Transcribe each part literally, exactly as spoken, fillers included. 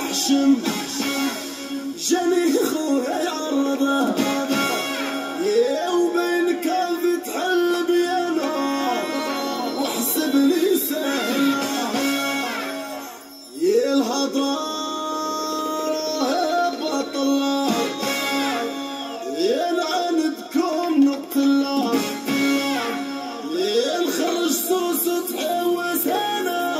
يحشم جاني خويا يعرضه يا وبين كافة حل بيانا واحسب لي سهل يا الهضره بطلة يا العين بكم نطلة يا الخرج صوص تحوس انا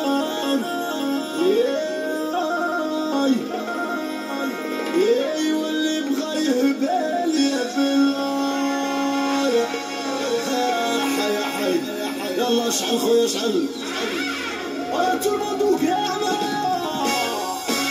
يا واللي بغى يهبل يا بالله يا حي يا حي يلا اشعل خويا اشعل وانتو الموضوع كاع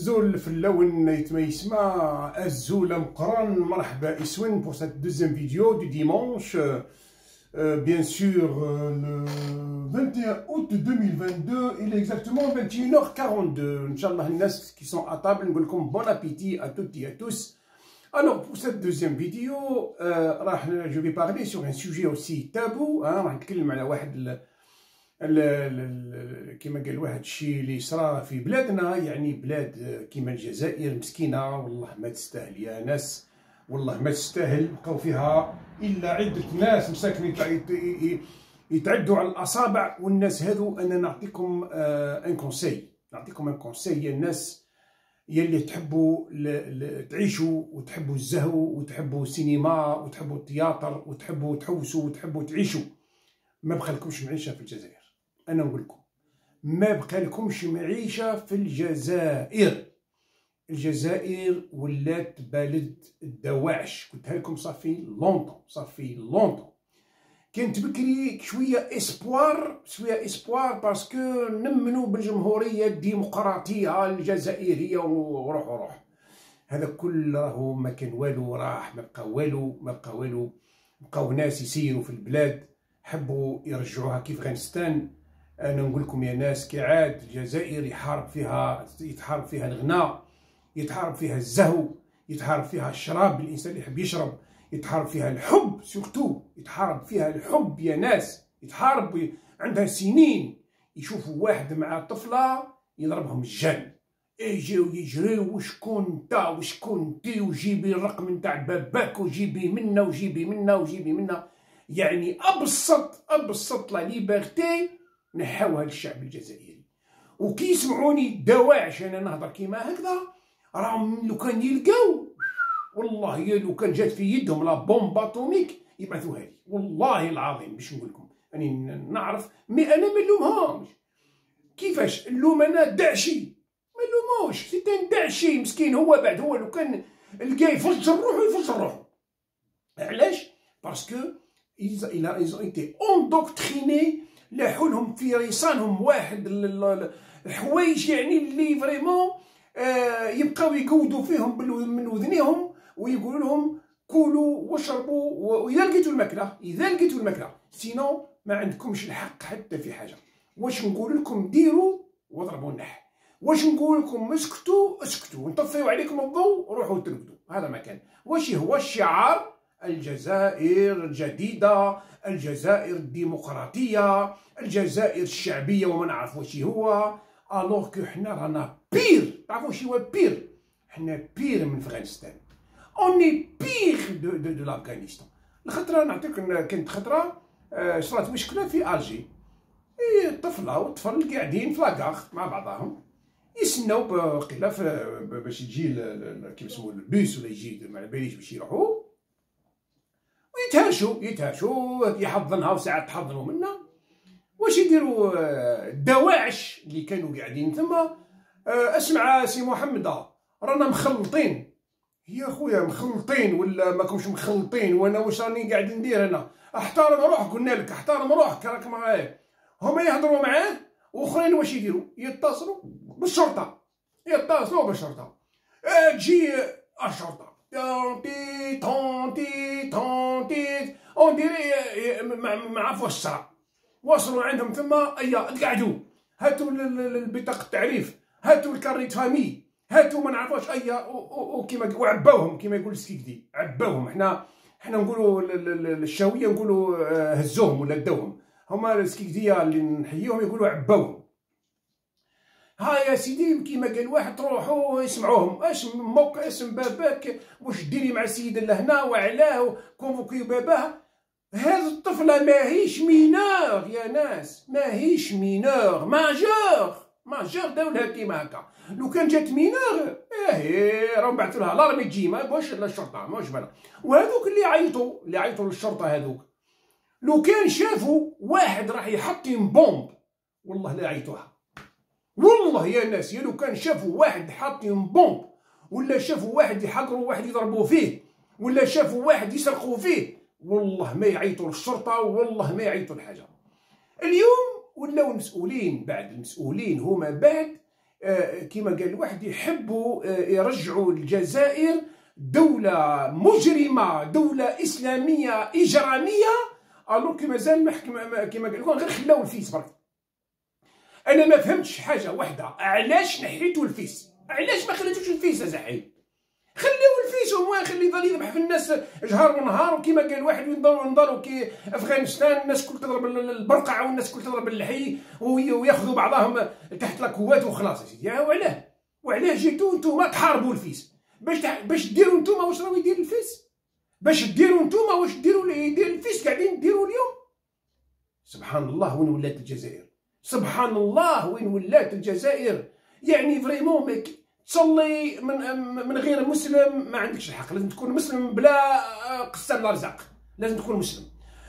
الزول في اللون يسمى الزول مقرن. مرحبا اسوين pour cette deuxième vidéo du dimanche euh, bien sûr euh, le vingt et un août deux mille vingt-deux. Il est exactement vingt et une heures quarante-deux. Inch'Allah الناس qui sont à table نقول لكم bon appétit à toutes et à tous. Alors pour cette deuxième vidéo euh, راح je vais parler sur un sujet aussi tabou. hein راح نتكلم على واحد كما قال واحد الشيء اللي صرا في بلادنا، يعني بلاد كيما الجزائر مسكينه والله ما تستاهل يا ناس، والله ما تستاهل. بقاو فيها الا عده ناس مساكن يتعدوا على الاصابع، والناس هذو انا نعطيكم ان كونساي، نعطيكم ان كونساي يا الناس يلي تحبوا تعيشوا وتحبوا الزهو وتحبوا السينما وتحبوا التياتر وتحبوا تحوسوا وتحبوا تعيشوا. ما بقالكمش معيشه في الجزائر، انا نقول لكم ما بقالكمش معيشه في الجزائر. الجزائر ولات بلد الدواعش، قلتها لكم صافي لونطون صافي لونطون. كانت بكري شويه اسبوار شويه اسبوار باسكو نمنوا بالجمهوريه الديمقراطيه الجزائريه وروح وروح. هذا كل راهو ما كان والو، راح ما بقى والو ما بقى والو. بقاو ناس يسيروا في البلاد حبوا يرجعوها كيف افغانستان. انا نقول لكم يا ناس كي عاد الجزائر يحارب فيها يتحارب فيها الغناء، يتحارب فيها الزهو، يتحارب فيها الشراب الانسان اللي يحب يشرب، يتحارب فيها الحب سورتو، يتحارب فيها الحب يا ناس. يتحارب عندها سنين يشوفوا واحد مع طفله يضربهم الجن، يجيو يجريو وشكون انت وشكون انتي وجيبي الرقم نتاع باباك وجيبي منا وجيبي منا وجيبي منا. يعني ابسط ابسط لا ليبرتي نحاوها للشعب الجزائري. وكي يسمعوني دواعش انا نهضر كيما هكذا، راهم لو كان يلقاو والله يا لو كان جات في يدهم لا بومب اتوميك يبعثوها لي، والله العظيم باش نقول لكم راني نعرف. مي انا ما نلومهمش. كيفاش نلوم انا؟ داعشي ما نلوموش، سي ان داعشي مسكين. هو بعد هو لو كان لقى يفجر روحو يفجر روحو. علاش؟ باسكو ils ils ont été endoctrinés. لاحوا لهم في ريصانهم واحد الحوايج يعني اللي فريمون آه يبقاو يقودوا فيهم من وذنيهم ويقولوا لهم كلوا واشربوا، واذا لقيتوا الماكله اذا لقيتوا الماكله سينو ما عندكمش الحق حتى في حاجه. واش نقول لكم ديروا واضربوا النح، واش نقول لكم اسكتوا اسكتوا ونطفيو عليكم الضوء روحوا ترقدوا. هذا ما كان. واش هو الشعار؟ الجزائر الجديدة، الجزائر الديمقراطية، الجزائر الشعبية وما نعرف واش هو. الوغ كو حنا رانا بير. تعرفوا واش هو بير؟ حنا بير من افغانستان، اوني بير دو دو, دو لافغانستان. الخطرة نعطيك كانت خطرة صرات مشكلة في الجي. طفلة وطفل قاعدين في لاكار مع بعضهم يسناو قيلا باش يجي كيف يسموه البيس ولا يجي ما على باليش باش يروحوا يتهاشوا يتهاشوا يحضنها وساعات تحضنوا منا. واش يديروا الدواعش اللي كانوا قاعدين ثما؟ اسمع سي محمد رانا مخلطين. يا خويا مخلطين ولا ماكمش مخلطين؟ وانا واش راني قاعد ندير انا؟ احترم روحك، قلنا لك احترم روحك راك معايا. هما يهضروا معاه واخرين واش يديروا؟ يتصلوا بالشرطه، يتصلوا بالشرطه. اه تجي الشرطه تونتي تونتي تونتي اون ديري ما عرفوا واش صرا. وصلوا عندهم ثم ايا تقعدوا، هاتوا البطاقه التعريف، هاتوا الكارنيت فامي، هاتوا ما نعرفوش ايا وكيما وعباوهم كيما يقول السكيكدي عباوهم. حنا حنا نقولوا الشاويه نقولوا هزوهم ولا داوهم، هما السكيكديه اللي نحييهم يقولوا عباوهم. ها يا سيدي كيما قال واحد تروحوا يسمعوهم. اش موك اسم باباك واش ديري مع السيد اللي هنا وعلاه كونفوكيو باباه. هذه الطفله ماهيش مينور يا ناس، ماهيش مينور، ماجور ماجور داولها كيما هكا. لو كان جات مينور ايه راهم بعثوا لها لارمي تجي ما واش الشرطه ماش بالها. وهذوك اللي عيطوا اللي عيطوا للشرطه هذوك لو كان شافوا واحد راح يحطم بومب والله لا عيطوها. والله يا ناس يا لو كان شافوا واحد حاطين بومب ولا شافوا واحد يحقروا واحد يضربوا فيه ولا شافوا واحد يسرقوا فيه والله ما يعيطوا للشرطه، والله ما يعيطوا لحاجه. اليوم ولاو المسؤولين بعد المسؤولين هما بعد كما قال الواحد يحبوا يرجعوا الجزائر دولة مجرمة، دولة إسلامية إجرامية، الو كي مازال محكمة كما قال لكم غير خلاو الفيس برك. أنا ما فهمتش حاجة واحدة، علاش نحيتوا الفيس؟ علاش ما خليتوش الفيس أزحي؟ خليو الفيس وما خلي يضل يذبح في الناس جهار ونهار، وكما قال واحد ينضلوا كي افغانستان الناس كل تضرب البرقع والناس كل تضرب اللحي وياخذوا بعضهم تحت لاكوات وخلاص يا سيدي. وعلاه؟ وعلاه جيتوا نتوما تحاربوا الفيس؟ باش تح... باش ديروا نتوما واش راهو يدير الفيس؟ باش ديروا نتوما واش ديروا اللي يدير الفيس قاعدين ديروا اليوم؟ سبحان الله وين ولات الجزائر، سبحان الله وين ولات الجزائر. يعني فريمون تصلي من من غير مسلم ما عندكش الحق، لازم تكون مسلم بلا قسام الارزاق، لازم تكون مسلم.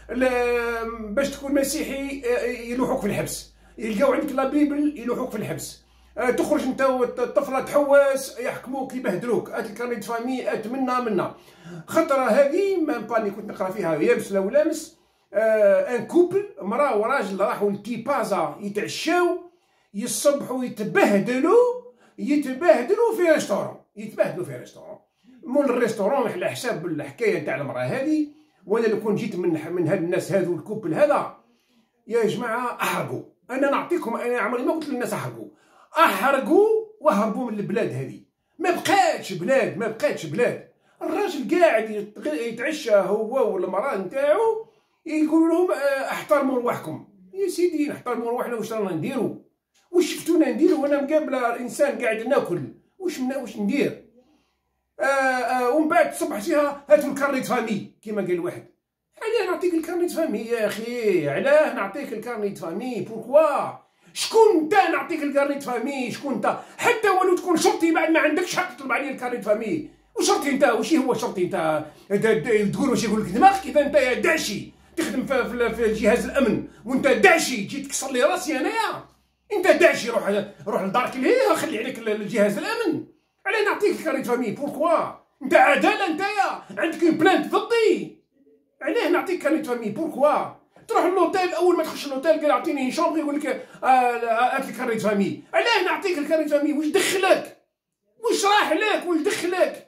باش تكون مسيحي يلوحوك في الحبس، يلقاو عندك لا بيبل يلوحوك في الحبس. تخرج انت والطفله تحوس يحكموك يبهدلوك، ات الكارني فامي ات منا منا. خطره هذه ما باني كنت نقرا فيها يامس ولا ولامس، آه ان كوبل مراه وراجل راحوا لتيبازا يتعشاو، يصبحوا يتبهدلوا يتبهدلوا في ريستورون، يتبهدلوا في ريستورون. مول الريستورون على حساب الحكايه نتاع المراه هذه. وانا لو كون جيت من من هاد الناس هادو الكوبل هذا، يا جماعه احرقوا. انا نعطيكم، انا عمري ما قلت للناس احرقوا، احرقوا وهربوا من البلاد هذه. ما بقاتش بلاد، ما بقاتش بلاد. الراجل قاعد يتعشى هو والمراه نتاعو، يقولوا لهم احترموا رواحكم. يا سيدي نحترموا رواحنا، واش رانا نديروا؟ واش شفتونا نديروا؟ وانا مقابله انسان قاعد ناكل، واش من واش ندير؟ آه آه ومن بعد تصبح فيها هاتوا الكارنيت فامي كيما قال واحد. علاه نعطيك الكارنيت فامي يا اخي؟ علاه نعطيك الكارنيت فامي؟ بوركوا؟ شكون انت نعطيك الكارنيت فامي؟ شكون انت؟ حتى ولو تكون شرطي بعد ما عندكش حق تطلب عليا الكارنيت فامي. وشرطي انت واش هو شرطي انت؟ تقول واش يقول لك دماغك اذا انت يا داعشي تخدم في, في جهاز الامن وانت داعشي تجي تكسر لي راسي انايا؟ انت داعشي روح روح لدارك لهيه خلي عليك الجهاز الامن. علاه نعطيك الكارنيت فامي؟ بوركوا؟ انت عداله انتيا عندك اون بلانت ضدي. علاه نعطيك كارنيت فامي؟ بوركوا؟ تروح للوتيل اول ما تخش للوتيل قال اعطيني شومبر يقول لك هات لي كارنيت فامي. علاه نعطيك الكارنيت فامي؟ واش دخلك؟ واش راح لك؟ واش دخلك؟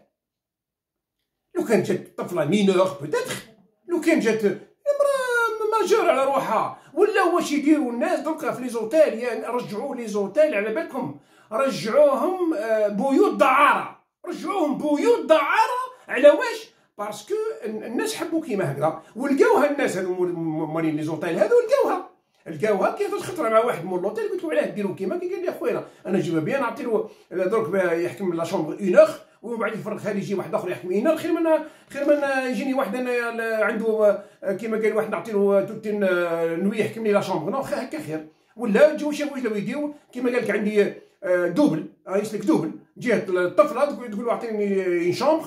لو كان جات طفله مينور بوتيتر، لو كان جات ماجور على روحها، ولا واش يديروا الناس دركا في لي زوتيل؟ يعني رجعوا لي زوتيل على بالكم، رجعوهم بيوت دعاره، رجعوهم بيوت دعاره. على واش؟ باسكو الناس حبوا كيما هكذا، ولقاوها الناس هذو مالين لي زوتيل هذو، لقاوها لقاوها كيفاش خطره مع واحد مول لوتيل قلت له علاه ديروا كيما كي قال لي خويا انا نجيبها بيان نعطي له درك يحكم لا شومبر اون اور، ومن بعد يفرغ خالي يجي واحد اخر يحكم اون اور. خير من خير من يجيني واحد انا عنده كيما قال واحد نعطي له توتين نوي يحكم لي لا شومبر. نو هكا خير. ولا تجيو شي واش يديروا كيما قال لك عندي دوبل يسلك دوبل، جهه الطفله تقول له اعطيني اون شومبر،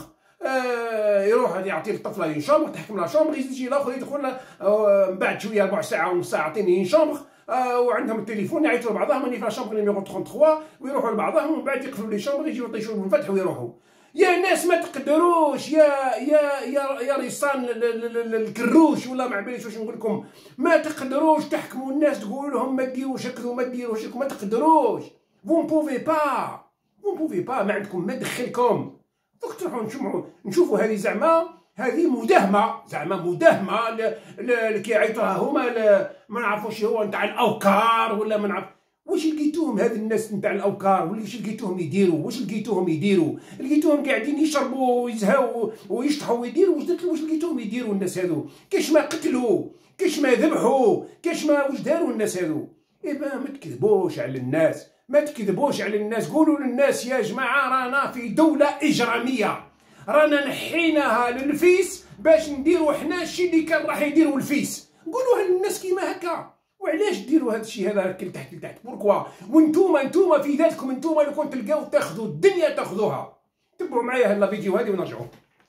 آه يروح يعطي الطفله اون شومبر تحكم لا شومبر، يجي الاخر يدخل آه من بعد شويه ربع ساعه ونص ساعه اعطيني اون شومبر، آه وعندهم التليفون يعيطوا لبعضهم راني في لا شومبر نيميرو ثلاثة وثلاثين، ويروحوا لبعضهم ومن بعد يقفلوا لي شومبر يجيو يطيشوا بالفتح ويروحوا. يا ناس ما تقدروش، يا يا يا يا ريسان الكروش ولا ما عباليش واش نقول لكم، ما تقدروش تحكموا الناس تقولوا لهم ما ديروش هكذا وما ديروش هكذا، ما تقدروش. فون بوفي با فون بوفي با ما عندكم ما دخلكم. دوك تروحوا نشوفوا نشوفوا هذه زعما هذه مداهمه، زعما مداهمه اللي كيعيطوها هما ما نعرفوش هو نتاع الاوكار ولا ما نعرف واش لقيتوهم. هاد الناس نتاع الاوكار واش لقيتوهم يديروا؟ واش لقيتوهم يديروا؟ لقيتوهم قاعدين يشربوا ويزهاو ويشطحوا ويديروا. واش واش لقيتوهم يديروا الناس هادو؟ كاش ما قتلوا، كاش ما ذبحوا، كاش ما واش داروا الناس هادو؟ إيبا ما تكذبوش على الناس، ما تكذبوش على الناس. قولوا للناس يا جماعه رانا في دوله اجراميه، رانا نحيناها للفيس باش نديروا حنا الشيء اللي كان راح يديروا الفيس. قولوها للناس كيما هكا. وعلاش ديروا هذا الشيء هذا لتحت لتحت؟ بوركوا؟ وانتوما انتوما في ذاتكم انتوما لو كنت تلقاو تاخذوا الدنيا تاخذوها. تبعوا معايا هاد الفيديو هذه ونرجعوا.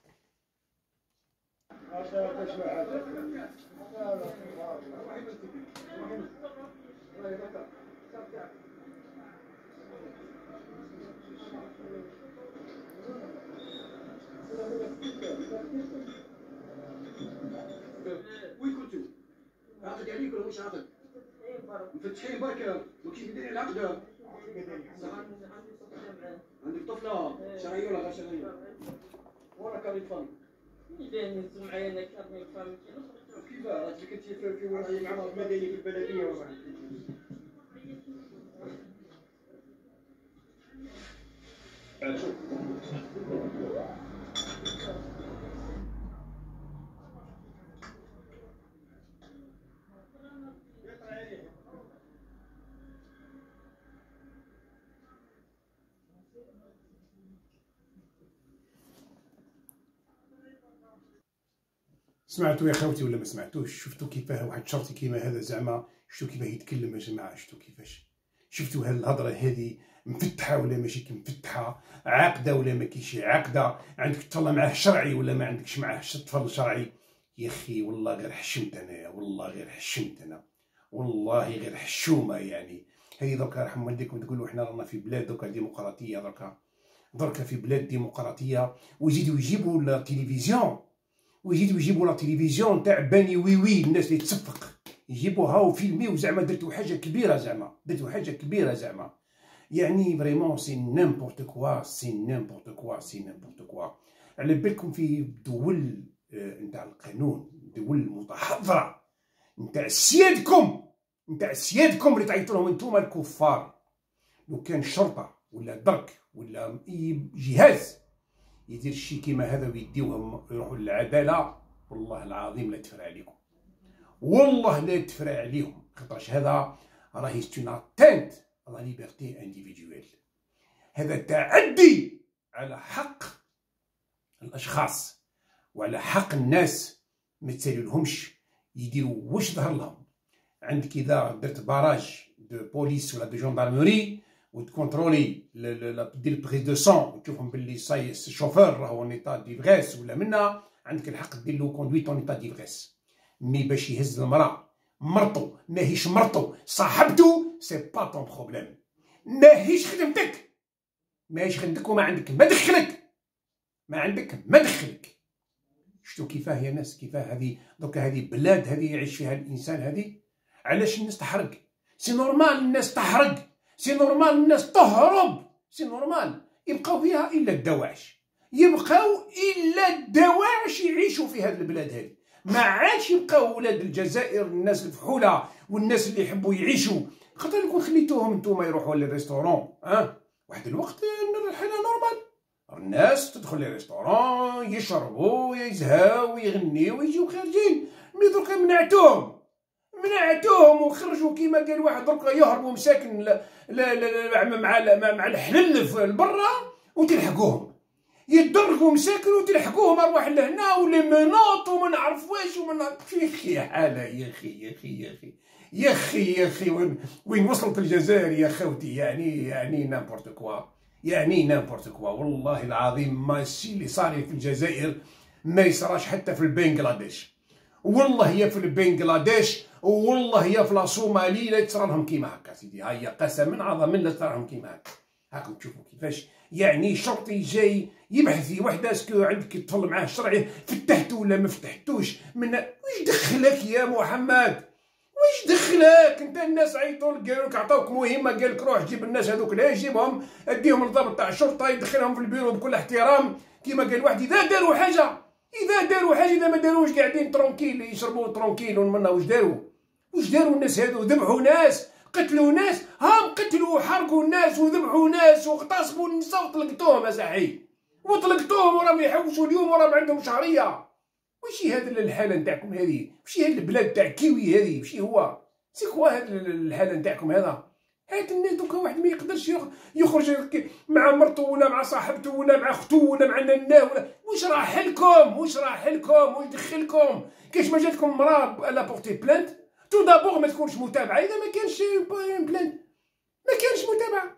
وين كنتو؟ عاقد عليك ولا مش عاقد؟ مفتحين برك وكيف داير العقد؟ شغالين ولا غير شغالين؟ ورا كاري فامي. إذا نزل معايا أنا كارني فامي كيفاه؟ راجل كنتي في في ولاية العمارة المدنية في البلدية وما شوف. سمعتوا يا خوتي ولا ما سمعتوش؟ شفتوا كيفاه واحد شرطي كيما هذا زعما؟ شفتوا كيفاه يتكلم يا جماعه؟ شفتوا كيفاش؟ شفتوا هاد الهضره هذه مفتحه ولا ماشي كي مفتحه؟ عاقده ولا ما كاينش عاقده؟ عندك تطلع معاه شرعي ولا ما عندكش معاه تفضل شرعي؟ يا اخي والله غير حشمت انايا، والله غير حشمت انا، والله غير حشومه يعني. هي دركا رحم والديكم تقولوا حنا رانا في بلاد دركا ديمقراطيه، دركا دركا في بلاد ديمقراطيه ويزيدوا يجيبوا التلفزيون ويجيو يجيبوا لا تلفزيون تاع باني وي وي الناس اللي تصفق يجيبوها وفيلميو زعما درتو حاجه كبيره، زعما درتو حاجه كبيره زعما. يعني فريمون سي نيمبورت كوا سي نيمبورت كوا سي نيمبورت كوا. على بالكم في دول نتاع القانون، دول متحضره نتاع سيادكم نتاع سيادكم اللي تعيطوا لهم انتوما الكفار، لو كان شرطه ولا درك ولا اي جهاز يدير شي كيما هذا ويديوهم يروحوا للعداله، والله العظيم لا تفرع عليكم، والله لا تفرع عليهم، خاطرش هذا راهي ستون اتنت على ليبرتي انديفيدويل، هذا تعدي على حق الاشخاص وعلى حق الناس، ما تسالولهمش يديروا واش ظهر لهم. عندك اذا درت باراج دو بوليس ولا دو جوندارموري وتكونترولي دير البريز دو سون وتشوفهم باللي صاي الشوفور راهو اون ايطا ديفغيس ولا منا، عندك الحق دير له كوندويت اون ايطا ديفغيس. مي باش يهز المراه مرتو ماهيش مرتو صاحبتو سي با طون بروبليم، ماهيش خدمتك ماهيش خدمتك وما عندك ما دخلك ما عندك ما دخلك. شفتوا كيفاه يا ناس؟ كيفاه هذه دوكا هذه بلاد هذه يعيش فيها الانسان هذه؟ علاش الناس تحرق؟ سي نورمال الناس تحرق، سي نورمال الناس تهرب، سي نورمال. يبقاو فيها الا الدواعش، يبقاو الا الدواعش يعيشوا في هذه البلاد هذه، ما عادش يبقاو ولاد الجزائر الناس الفحوله والناس اللي يحبوا يعيشوا. خاطر يكون خليتوهم نتوما يروحوا للريستورون اه واحد الوقت الحاله نورمال، الناس تدخل للريستورون يشربوا يزهاو يغنيو ويجيو خارجين. مي دركا منعتوهم منعتوهم وخرجوا كيما قال واحد دركا يهربوا مساكن لا لا لا مع مع الحلل في برا وتلحقوهم، يدركوا مساكن وتلحقوهم ارواح لهنا ولي مناط وما نعرف واش وما نعرف. يا اخي حاله يا اخي يا اخي يا اخي يا اخي يا اخي وين وين وصلت الجزائر يا خوتي؟ يعني يعني نامبورت كوا يعني نامبورت كوا. والله العظيم ما الشيء اللي صار في الجزائر ما يصراش حتى في البنغلاديش، والله يا في البنغلاديش والله يا في الصومالي لا تصرى لهم كيما هكا سيدي. هيا قسما عظما لا تصرى لهم كيما هكا. هاكم تشوفوا كيفاش يعني شرطي جاي يبحث في وحده اسكو عندك يطفل معاه شرعي فتحتو ولا ما فتحتوش من واش دخلك يا محمد؟ واش دخلك انت؟ الناس عيطوا لك قالوا لك عطاوك مهمه، قال لك روح جيب الناس هذوك، لا جيبهم اديهم للضابط تاع الشرطه يدخلهم في البيرو بكل احترام كيما قال واحد. اذا داروا حاجه اذا داروا حاجه اذا ما داروش قاعدين ترونكيل يشربوا ترونكيل ومنا واش داروا؟ واش داروا الناس هذو؟ ذبحوا ناس قتلوا ناس، هم قتلوا وحرقوا الناس وذبحوا ناس واغتصبوا النساء وطلقتوهم اساحي وطلقتوهم وراهم يحوشوا اليوم وراهم عندهم شهريه. وشي هذا الحاله نتاعكم هذه؟ وشي هذه البلاد تاع كيوي هذه؟ وشي هو سي كوا هذه الحاله نتاعكم هذا؟ هاد الناس دوكا واحد ما يقدرش يخرج مع مرته ولا مع صاحبته ولا مع اخته ولا مع نناه ولا واش راح لكم؟ واش راح لكم؟ واش دخلكم؟ كاش ما جاتكم مراه لا بورتي بلانت؟ تو دابور ما تكونش متابعه. اذا ما كانش بلانت ما كانش متابعه.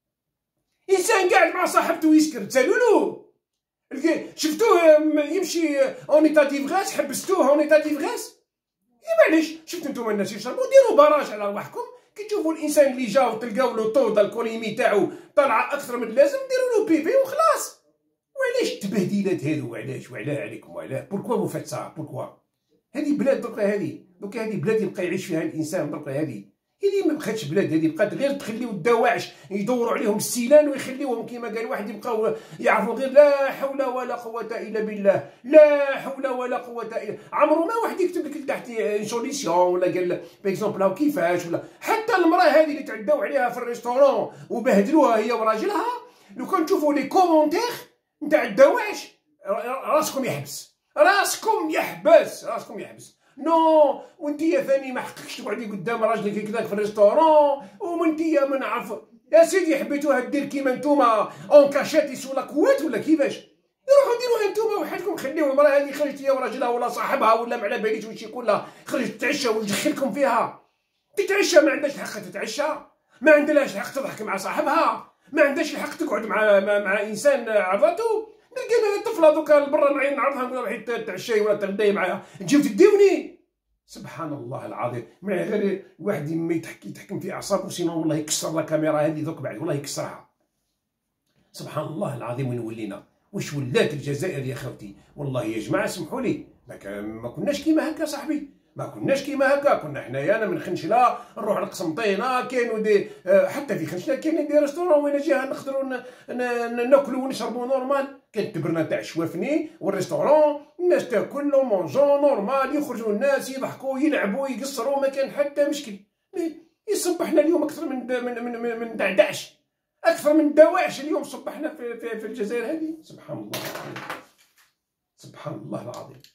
انسان قاعد مع صاحبته ويسكر تسالولو شفتوه يمشي اون ايتا ديفغاس حبستوه اون ايتا ديفغاس؟ اي معليش شفتوا نتوما الناس يشربوا ديروا باراج على رواحكم. كي تشوفوا الانسان اللي جا وتلقاو له طود الكوليمي تاعو طالعه اكثر من اللازم ديروا له بيبي وخلاص. وعلاش التبهديلات هذو؟ وعلاش وعلاه عليكم وعلاه؟ بوركوا فو فات سا؟ بوركوا؟ هذه بلاد دركا، هذه دركا هذه بلاد يبقى يعيش فيها الانسان دركا، هذه هذه ما بقاتش بلاد، هذه بقات غير تخليو الدواعش يدوروا عليهم السيلان ويخليوهم كما قال واحد يبقاو يعرفوا غير لا حول ولا قوة إلا بالله، لا حول ولا قوة إلا. عمرو ما واحد يكتب لك تحت سوليسيون ولا قال باكزومبل هاو كيفاش، ولا حتى المرأة هذه اللي تعداو عليها في الريستورون وبهدلوها هي وراجلها، لو كان تشوفوا لي كومونتير نتاع الدواعش راسكم يحبس، راسكم يحبس، راسكم يحبس. نو وانتيا ثاني ما حقكش تقعدي قدام راجلك هكذاك في الريستورون، وانتيا ما نعرف يا سيدي حبيتوها دير كيما نتوما اون كاشاتيس ولا كوات ولا كيفاش، روحوا ديروها نتوما وحدكم، خليو المراه هذه خرجت هي وراجلها ولا صاحبها ولا ما على باليش واش يقول لها، خرجت تتعشى وندخلكم فيها، تتعشى ما عندهاش الحق تتعشى، ما عندهاش الحق تضحك مع صاحبها، ما عندهاش الحق تقعد مع مع, مع انسان عرضته. نلقى الطفله دوكا لبرا نعيط نعرضها نقول روحي تعشاي ولا تغداي معاها، تجيو تديوني. سبحان الله العظيم، من غير واحد ما يتحكم في اعصابه، سينو والله يكسر لا كاميرا هذه دوك بعد، والله يكسرها. سبحان الله العظيم وين ولينا، واش ولات الجزائر يا خوتي. والله يا جماعه سمحوا لي، ما كناش كيما هكا صاحبي، ما كناش كيما هكا. كنا حنايا انا من خنشله نروح لقسنطينه، كاينوا دي حتى في خنشله كاينين دي ريستورون وين جهه نقدروا ناكلوا ونشربوا نورمال، كانت تبرنا تاع شوافني والريستورون الناس تاكل مونجون نورمال، يخرجوا الناس يضحكوا يلعبوا يقصروا، ما كان حتى مشكل. يصبحنا اليوم اكثر من من من من, من دعدعش، اكثر من دواعش اليوم صبحنا في, في, في الجزائر هذه. سبحان الله العظيم، سبحان الله العظيم.